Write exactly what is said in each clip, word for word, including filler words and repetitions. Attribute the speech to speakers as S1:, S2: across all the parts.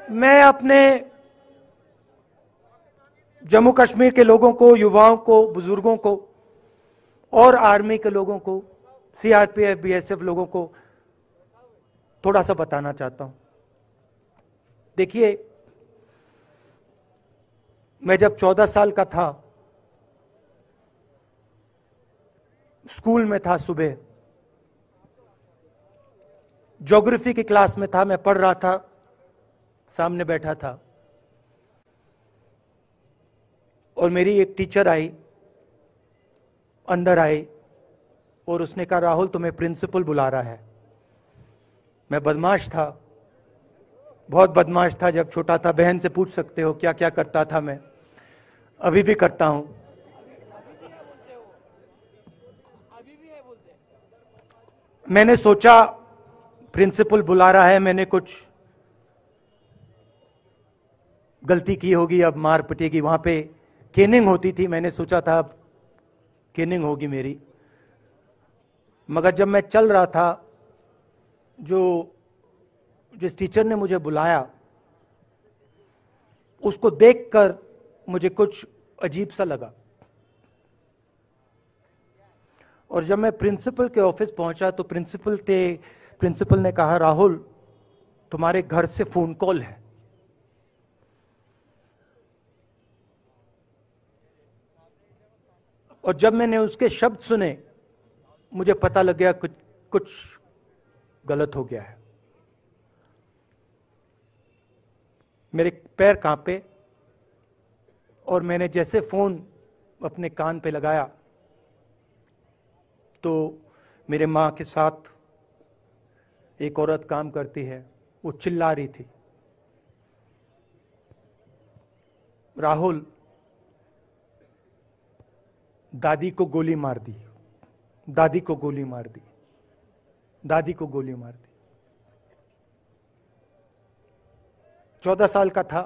S1: मैं अपने जम्मू कश्मीर के लोगों को, युवाओं को, बुजुर्गों को और आर्मी के लोगों को, सीआरपीएफ, बीएसएफ लोगों को थोड़ा सा बताना चाहता हूं। देखिए, मैं जब चौदह साल का था, स्कूल में था, सुबह ज्योग्राफी की क्लास में था, मैं पढ़ रहा था, सामने बैठा था और मेरी एक टीचर आई, अंदर आई और उसने कहा, राहुल तुम्हें प्रिंसिपल बुला रहा है। मैं बदमाश था, बहुत बदमाश था जब छोटा था। बहन से पूछ सकते हो क्या क्या करता था मैं, अभी भी करता हूं। मैंने सोचा प्रिंसिपल बुला रहा है, मैंने कुछ गलती की होगी, अब मार पिटेगी। वहां पे केनिंग होती थी, मैंने सोचा था अब केनिंग होगी मेरी। मगर जब मैं चल रहा था, जो जिस टीचर ने मुझे बुलाया उसको देखकर मुझे कुछ अजीब सा लगा। और जब मैं प्रिंसिपल के ऑफिस पहुंचा तो प्रिंसिपल थे प्रिंसिपल ने कहा, राहुल तुम्हारे घर से फोन कॉल है। और जब मैंने उसके शब्द सुने, मुझे पता लग गया कुछ कुछ गलत हो गया है। मेरे पैर कांपे और मैंने जैसे फोन अपने कान पे लगाया तो मेरे मां के साथ एक औरत काम करती है, वो चिल्ला रही थी, राहुल दादी को गोली मार दी, दादी को गोली मार दी, दादी को गोली मार दी। चौदह साल का था।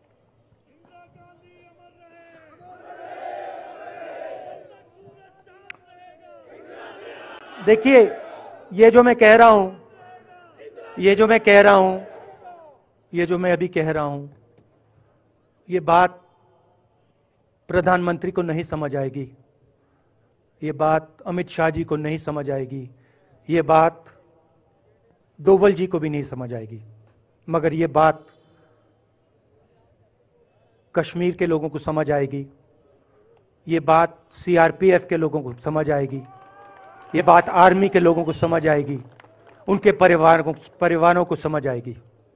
S1: देखिए, ये जो मैं कह रहा हूं ये जो मैं कह रहा हूं ये जो मैं अभी कह रहा हूं ये बात प्रधानमंत्री को नहीं समझ आएगी, ये बात अमित शाह जी को नहीं समझ आएगी, ये बात डोवल जी को भी नहीं समझ आएगी, मगर ये बात कश्मीर के लोगों को समझ आएगी, ये बात सीआरपीएफ के लोगों को समझ आएगी, ये बात आर्मी के लोगों को समझ आएगी, उनके परिवार को परिवारों को समझ आएगी।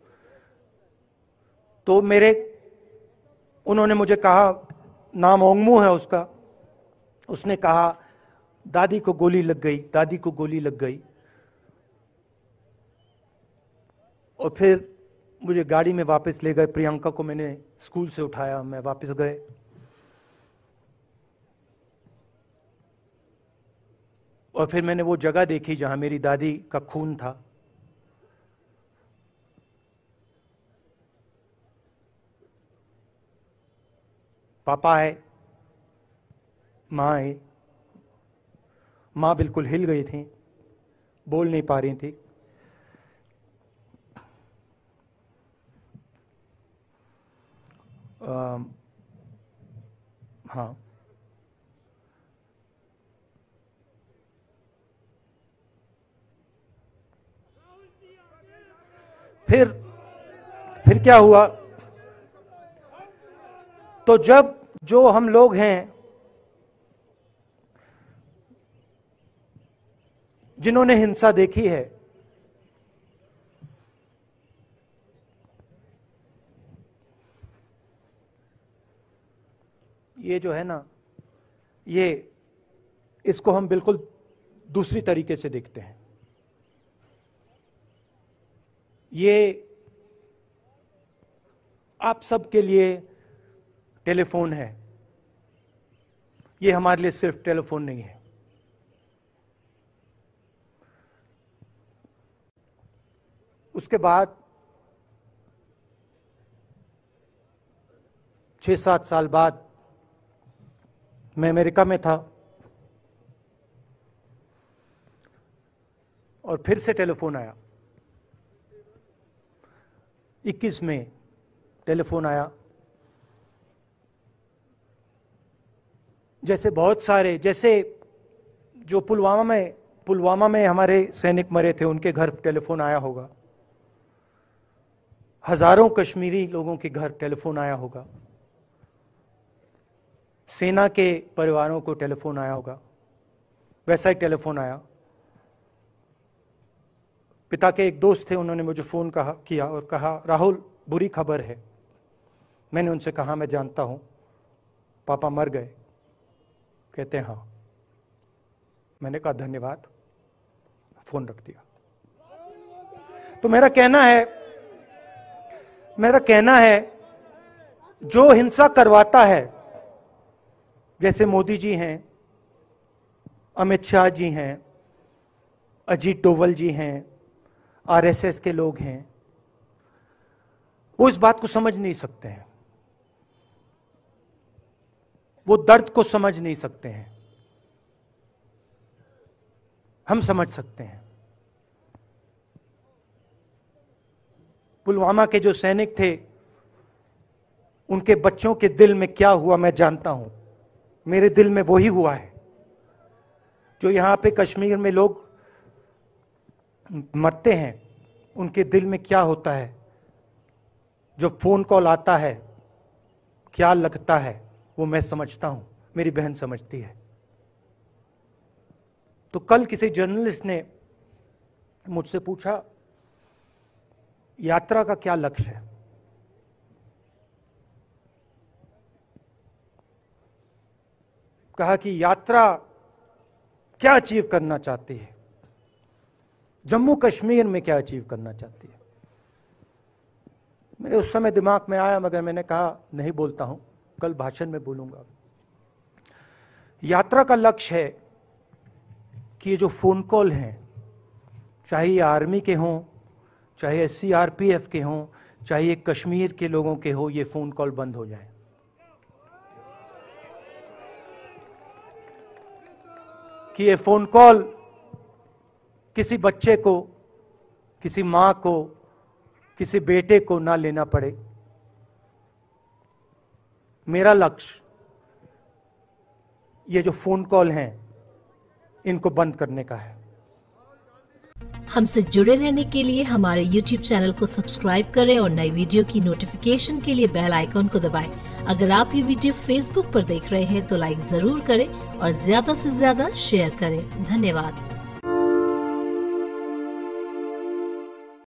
S1: तो मेरे उन्होंने मुझे कहा, नाम ओंगमू है उसका, उसने कहा दादी को गोली लग गई, दादी को गोली लग गई। और फिर मुझे गाड़ी में वापस ले गए, प्रियंका को मैंने स्कूल से उठाया, मैं वापस गए। और फिर मैंने वो जगह देखी जहां मेरी दादी का खून था। पापा आए, मां आई, मां बिल्कुल हिल गई थी, बोल नहीं पा रही थी। आ, हाँ, फिर फिर क्या हुआ? तो जब जो हम लोग हैं जिन्होंने हिंसा देखी है, ये जो है ना, ये इसको हम बिल्कुल दूसरी तरीके से देखते हैं। ये आप सबके लिए टेलीफोन है, ये हमारे लिए सिर्फ टेलीफोन नहीं है। उसके बाद छह सात साल बाद मैं अमेरिका में था और फिर से टेलीफोन आया। इक्कीस मई टेलीफोन आया। जैसे बहुत सारे, जैसे जो पुलवामा में पुलवामा में हमारे सैनिक मरे थे, उनके घर टेलीफोन आया होगा। हजारों कश्मीरी लोगों के घर टेलीफोन आया होगा। सेना के परिवारों को टेलीफोन आया होगा। वैसा ही टेलीफोन आया। पिता के एक दोस्त थे, उन्होंने मुझे फोन कहा किया और कहा, राहुल बुरी खबर है। मैंने उनसे कहा, मैं जानता हूं, पापा मर गए। कहते हैं हाँ। मैंने कहा धन्यवाद, फोन रख दिया। तो मेरा कहना है मेरा कहना है जो हिंसा करवाता है, जैसे मोदी जी हैं, अमित शाह जी हैं, अजीत डोवल जी हैं, आरएसएस के लोग हैं, वो इस बात को समझ नहीं सकते हैं, वो दर्द को समझ नहीं सकते हैं। हम समझ सकते हैं। पुलवामा के जो सैनिक थे, उनके बच्चों के दिल में क्या हुआ मैं जानता हूं। मेरे दिल में वही हुआ है जो यहां पे कश्मीर में लोग मरते हैं, उनके दिल में क्या होता है। जो फोन कॉल आता है क्या लगता है, वो मैं समझता हूं, मेरी बहन समझती है। तो कल किसी जर्नलिस्ट ने मुझसे पूछा, यात्रा का क्या लक्ष्य है। कहा कि यात्रा क्या अचीव करना चाहती है, जम्मू कश्मीर में क्या अचीव करना चाहती है। मेरे उस समय दिमाग में आया, मगर मैंने कहा नहीं बोलता हूं, कल भाषण में बोलूंगा। यात्रा का लक्ष्य है कि ये जो फोन कॉल हैं, चाहे ये आर्मी के हों, चाहे सी आर पी एफ के हों, चाहे ये कश्मीर के लोगों के हो, ये फोन कॉल बंद हो जाए। कि ये फोन कॉल किसी बच्चे को, किसी मां को, किसी बेटे को ना लेना पड़े। मेरा लक्ष्य ये जो फोन कॉल हैं, इनको बंद करने का है।
S2: हमसे जुड़े रहने के लिए हमारे यूट्यूब चैनल को सब्सक्राइब करें और नई वीडियो की नोटिफिकेशन के लिए बेल आइकॉन को दबाएं। अगर आप ये वीडियो फेसबुक पर देख रहे हैं तो लाइक जरूर करें और ज्यादा से ज्यादा शेयर करें। धन्यवाद।